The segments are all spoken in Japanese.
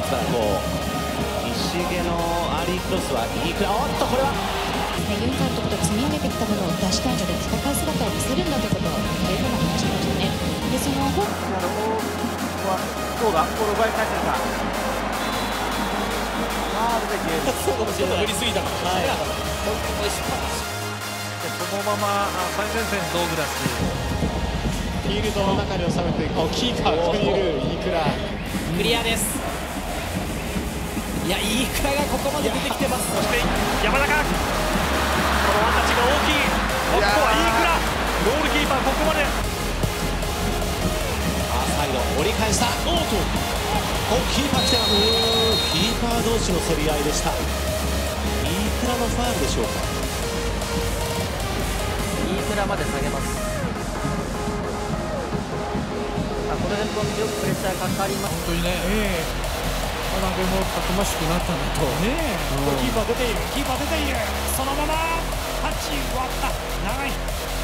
さん石毛のアーリークロスはいいくら、おっとこれはユン監督と積み上げてきたものを出したいので戦う姿を見せるんだということをいうふうな話してましたね。でそのここはどうだ、ボール奪い返せるか。ファールでゲーム。 そうかもしれない。無理すぎたかもしれない。 そのまま最前線ドーグラス。 フィールドの中に収めてキーパーがいるイクラ。クリアです。いや、イクラがここまで出てきてます。 そして山中。このワンタッチが大きい。ここはイクラ。ゴールキーパーここまで。 サイド折り返した。おっとキーパー来てます。キーパー同士の競り合いでした。イクラのファールでしょうか。 イクラまで下げます。この辺もよくプレッシャーかかります。 本当にね。でもたくましくなったんだと。キーパー出ている。キーパー出ている。そのままタッチ終わった。長い。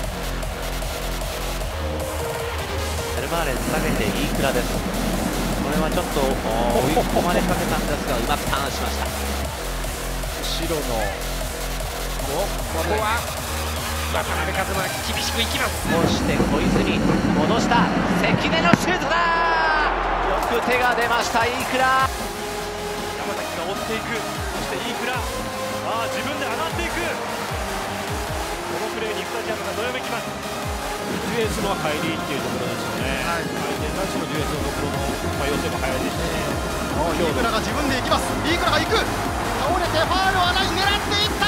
エルマーレン下げてイクラです。これはちょっと追い込まれかけたんですがうまくターンしました。 後ろのここは渡辺一馬厳しくいきます。 そして小泉戻した関根のシュートだ。よく手が出ましたイクラ。 山崎が追っていく。そしてイクラ自分で上がっていく。このプレーにスタジアムがどよめきます。 ディフェンスの入りっていうところですよね。相手に対してのディフェンスのところの寄せも早いですし、 イクラが自分で行きます。イクラが行く。倒れてファールはない。狙っていった。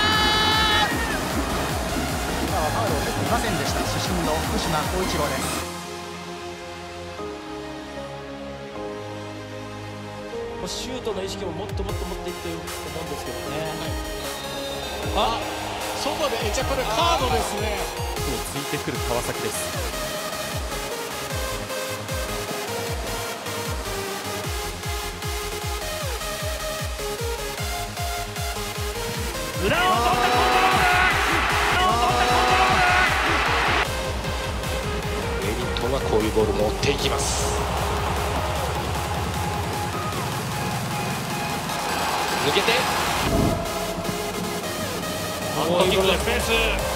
今はファールを受けていませんでした。主審の福島光一郎です。 シュートの意識ももっともっと持っていってると思うんですけどね。外でじゃあこれカードですね。 ついてくる川崎です。 裏を取ったコントロール。 ウェリントンはこういうボール持っていきます。抜けてキックでスペース。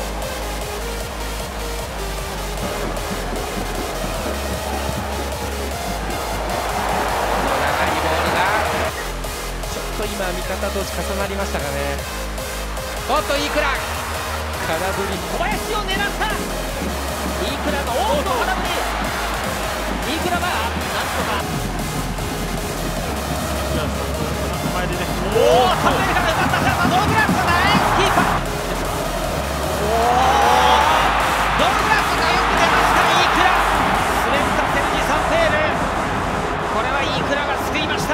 今味方同士重なりましたかね。おっとイクラ空振り。小林を狙った。イクラがおっと空振り。イクラがなんとか前でね。 おお3塁から奪った。ドーグラスがナイスキーパー。ドーグラスがよく出ました。イクラスレッタセルジサンテール。これはイクラが救いました。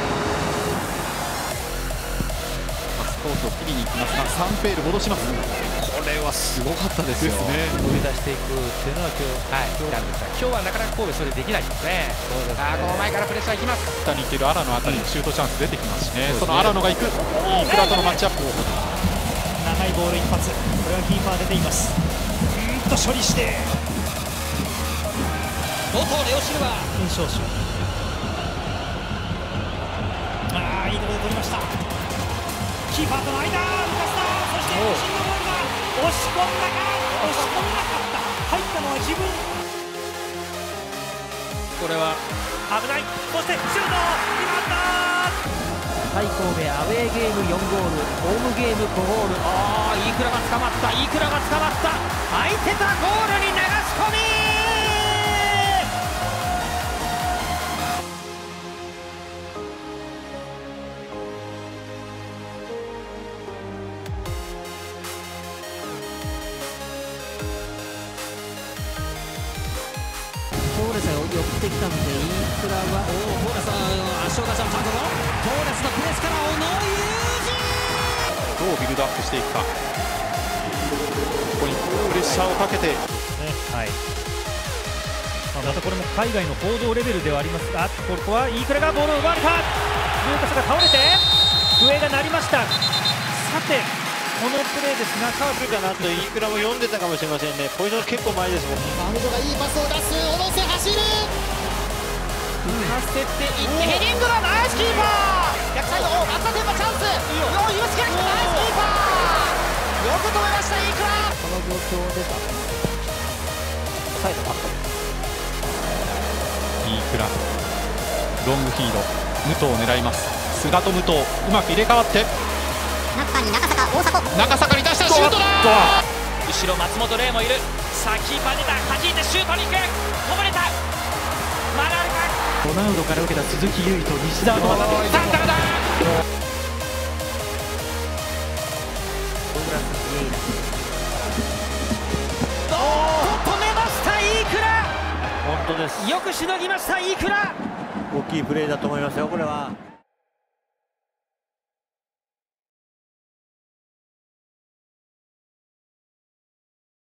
コースを切りに行きますがサンペール戻します。 これはすごかったですよ。 追い出していくっていうのは今日はなかなか神戸それできないですね。この前からプレッシャーいきます。 下に行っている荒野あたりにシュートチャンス出てきますしね。その荒野が行く。イクラとのマッチアップを。 長いボール一発。これはキーパー出ています。処理して。ロトレオシルバー。少々。いいところで取りました。キーパーとの間、抜かした。そして真のボールが押し込んだか。押し込んなかった。入ったのは自分。 これは危ない。そしてシュート決まった。 対神戸アウェーゲーム4ゴール、ホームゲーム5ゴール。イクラが捕まった。イクラが捕まった。空いてたゴールに流し込み。トーレスが寄ってきたのでイクラはトーレス足を出したのちゃんとトーレスのプレスから小野どうビルドアップしていくか。ここにプレッシャーをかけて、 またこれも海外の報道レベルではありますが、ここはイクラがボールを奪われた。ルーカスが倒れて笛が鳴りました。さてこのプレーですがカーブかなとイクラも読んでたかもしれませんね。ポジション結構前ですもん。 バウンドがいいパスを出す。小野瀬走る。 かせていってヘディングだ、ナイスキーパー、逆サイド、松田天馬チャンス、岩槻が来た、ナイスキーパー、よく止めました、飯倉。この状況でサイドカット、 飯倉ロングフィード、武藤を狙います。菅と武藤うまく入れ替わって中に中坂に出したシュートだ。 後ろ松本玲もいる、さあキーパー出た、弾いてシュートに行く、こぼれた、まだあるか、 ロナウドから受けた鈴木優衣と西澤の技でサンタラだ、止めました飯倉、 本当です。 よくしのぎました飯倉。 大きいプレーだと思いますよ、これは。